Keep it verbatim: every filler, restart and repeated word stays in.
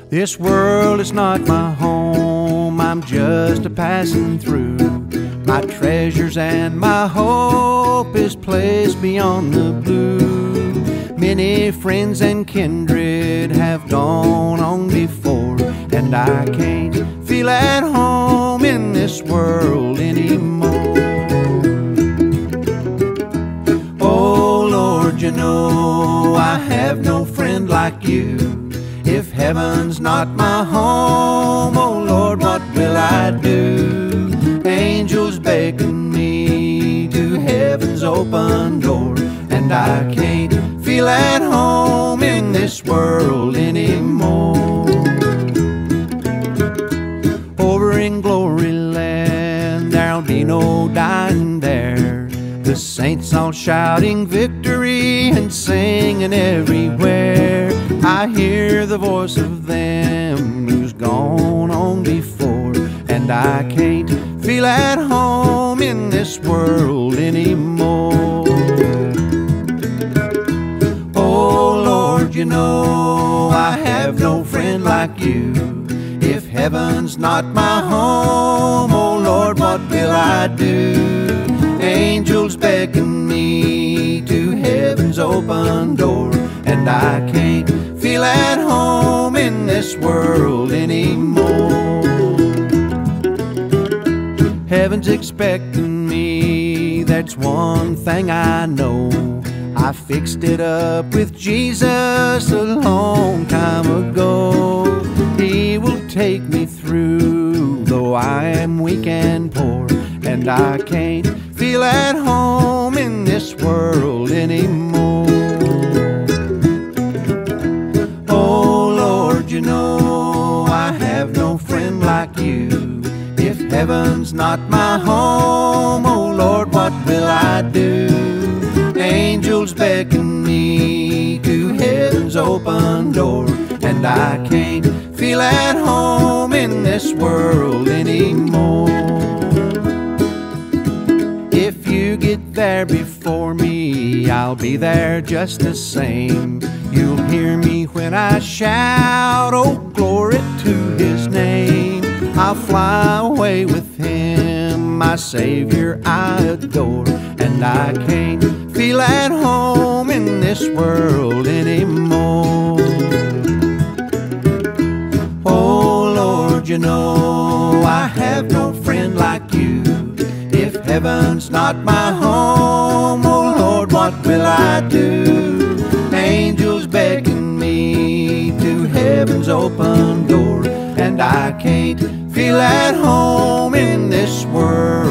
This world is not my home, I'm just a passing through. My treasures and my hope is placed beyond the blue. Many friends and kindred have gone on before, and I can't feel at home in this world anymore. Oh Lord, you know I have no friend like you. If heaven's not my home, oh Lord, what will I do? Angels beckon me to heaven's open door, and I can't feel at home in this world anymore. Over in glory land, there'll be no dying there. The saints all shouting victory and singing everywhere. I hear the voice of them who's gone on before, and I can't feel at home in this world anymore. Oh Lord, you know I have no friend like you. If heaven's not my home, oh Lord, what will I do? Angels beckon me to heaven's open door, and I can't feel at home in this world anymore. Heaven's expecting me, that's one thing I know. I fixed it up with Jesus a long time ago. He will take me through, though I am weak and poor, and I can't feel at home in this world anymore. Oh Lord, you know I have no friend like you. If heaven's not my home, oh Lord, what will I do? Angels beckon me to heaven's open door, and I can't feel at home in this world anymore. If you get there before me, I'll be there just the same. You'll hear me when I shout, oh glory to His name. I'll fly away with Him, my Savior I adore, and I can't feel at home in this world anymore. Oh Lord, you know I have no friend like you. If heaven's not my home, oh Lord, what will I do? Angels beckon me to heaven's open door, and I can't feel at home in this world